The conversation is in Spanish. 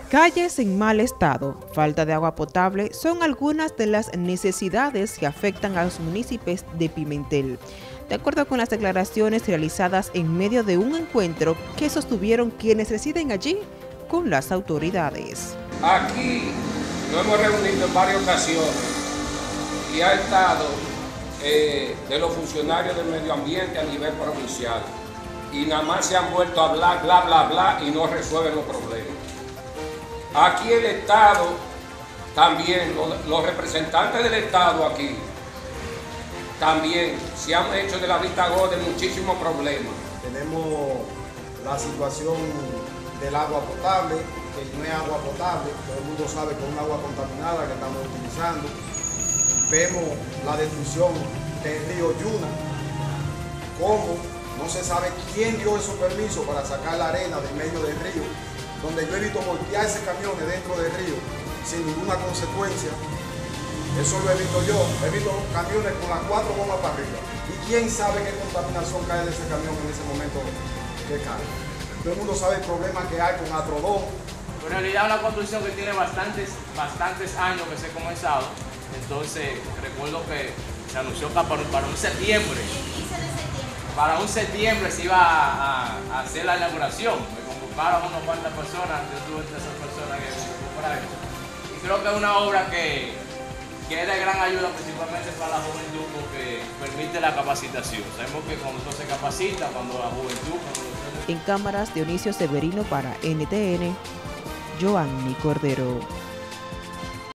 Calles en mal estado, falta de agua potable son algunas de las necesidades que afectan a los municipios de Pimentel. De acuerdo con las declaraciones realizadas en medio de un encuentro que sostuvieron quienes residen allí con las autoridades. Aquí nos hemos reunido en varias ocasiones y ha estado de los funcionarios del medio ambiente a nivel provincial y nada más se han vuelto a hablar, bla, bla, bla y no resuelven los problemas. Aquí el Estado, también los representantes del Estado aquí, también se han hecho de la vista gorda de muchísimos problemas. Tenemos la situación del agua potable, que no es agua potable, todo el mundo sabe que es un agua contaminada que estamos utilizando. Vemos la destrucción del río Yuna, cómo no se sabe quién dio esos permisos para sacar la arena del medio del río, donde yo he visto voltearse camiones dentro del río sin ninguna consecuencia. Eso lo he visto yo, he visto camiones con las 4 gomas para arriba. Y quién sabe qué contaminación cae de ese camión en ese momento que cae. Todo el mundo sabe el problema que hay con Atrodón. En realidad es una construcción que tiene bastantes años que se ha comenzado. Entonces recuerdo que se anunció que para un septiembre. Para un septiembre se iba a hacer la inauguración. Me convocaron unas cuantas personas, yo tuve entre esas personas que para eso. Y creo que es una obra que es de gran ayuda principalmente para la juventud porque permite la capacitación. Sabemos que cuando uno se capacita, cuando la juventud... En cámaras, Dionisio Severino para NTN, Joanny Cordero.